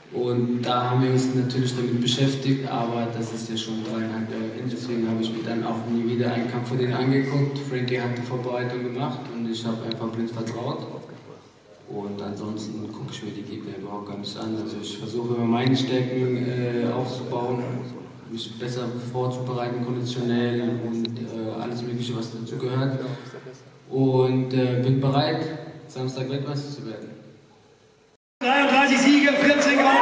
Und da haben wir uns natürlich damit beschäftigt, aber das ist ja schon 3,5 Jahre hin, deswegen habe ich mir dann auch nie wieder einen Kampf von denen angeguckt. Frankie hat die Vorbereitung gemacht und ich habe einfach blind vertraut. Und ansonsten gucke ich mir die Gegner überhaupt gar nicht an. Also ich versuche immer meine Stärken aufzubauen, mich besser vorzubereiten, konditionell und alles Mögliche, was dazu gehört. Und bin bereit, Samstag Weltmeister zu werden. 33 Siege, 14 Gramm.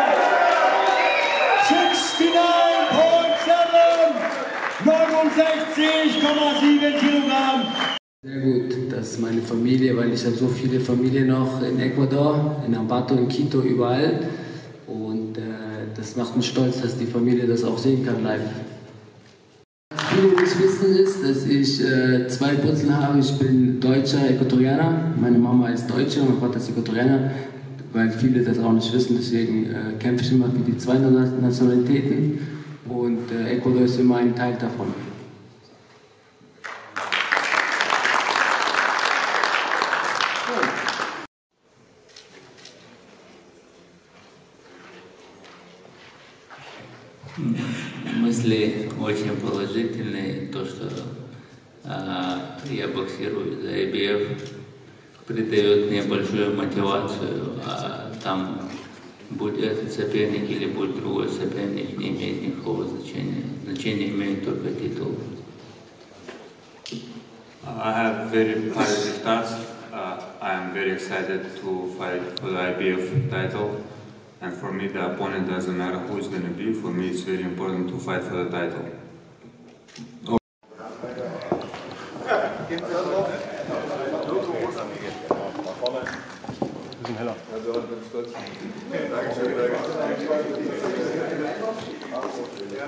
69,7 Kilogramm. Sehr gut, das ist meine Familie, weil ich habe so viele Familien noch in Ecuador, in Ambato, in Quito, überall. Und das macht mich stolz, dass die Familie das auch sehen kann live. Was viele nicht wissen ist, dass ich 2 Wurzeln habe. Ich bin Deutscher, Äquatorianer. Meine Mama ist Deutsche und mein Vater ist Äquatorianer. Weil viele das auch nicht wissen, deswegen kämpfe ich immer für die 2 Nationalitäten. Und Ecuador ist immer ein Teil davon. Мысли очень положительные, то, что я боксирую за IBF, придает мне большую мотивацию, там будь этот соперник или будь другой соперник, не имеет никакого значения. Значение имеет только титул. I have very positive thoughts. I am very excited to fight for the IBF title. And for me, the opponent doesn't matter who it's going to be. For me, it's very important to fight for the title. Bisschen heller.